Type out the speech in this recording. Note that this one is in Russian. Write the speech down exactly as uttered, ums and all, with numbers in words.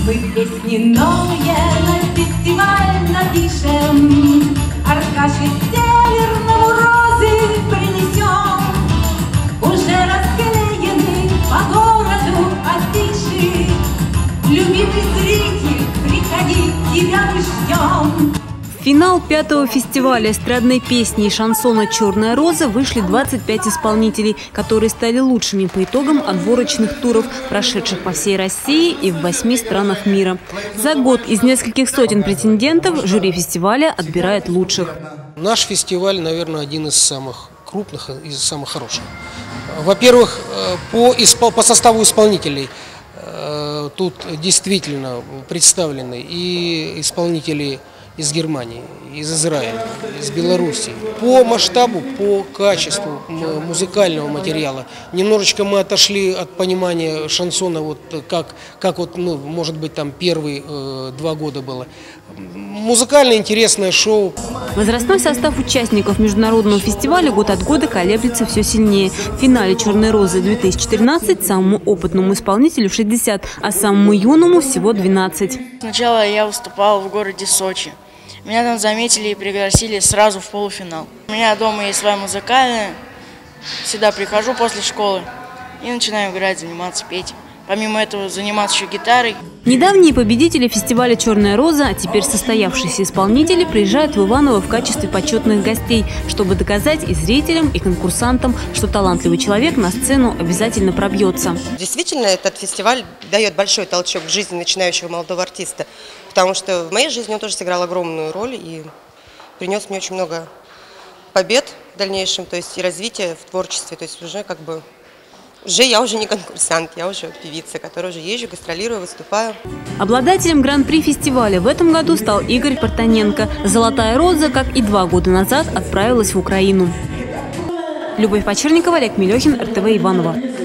Мы песни новые на фестиваль напишем, Аркаше Северному розы принесем. Уже расклеены по городу афиши, любимый зритель, приходи, тебя мы ждем. В финал пятого фестиваля эстрадной песни и шансона «Черная роза» вышли двадцать пять исполнителей, которые стали лучшими по итогам отборочных туров, прошедших по всей России и в восьми странах мира. За год из нескольких сотен претендентов жюри фестиваля отбирает лучших. Наш фестиваль, наверное, один из самых крупных и самых хороших. Во-первых, по, по составу исполнителей тут действительно представлены и исполнители из Германии, из Израиля, из Беларуси. По масштабу, по качеству музыкального материала немножечко мы отошли от понимания шансона, вот как, как вот, ну, может быть, там первые э, два года было. Музыкально интересное шоу. Возрастной состав участников международного фестиваля год от года колеблется все сильнее. В финале «Черной розы-две тысячи тринадцать» самому опытному исполнителю шестьдесят, а самому юному всего двенадцать. Сначала я выступала в городе Сочи. Меня там заметили и пригласили сразу в полуфинал. У меня дома есть своя музыкальная. Всегда прихожу после школы и начинаю играть, заниматься, петь. Помимо этого заниматься еще гитарой. Недавние победители фестиваля «Черная роза», а теперь состоявшиеся исполнители, приезжают в Иваново в качестве почетных гостей, чтобы доказать и зрителям, и конкурсантам, что талантливый человек на сцену обязательно пробьется. Действительно, этот фестиваль дает большой толчок в жизни начинающего молодого артиста, потому что в моей жизни он тоже сыграл огромную роль и принес мне очень много побед в дальнейшем, то есть и развития в творчестве, то есть уже как бы... Уже я уже не конкурсант, я уже певица, которая уже езжу, гастролирую, выступаю. Обладателем гран-при фестиваля в этом году стал Игорь Партаненко. «Золотая роза», как и два года назад, отправилась в Украину. Любовь Почерникова, Олег Мелехин, эр тэ вэ Иваново.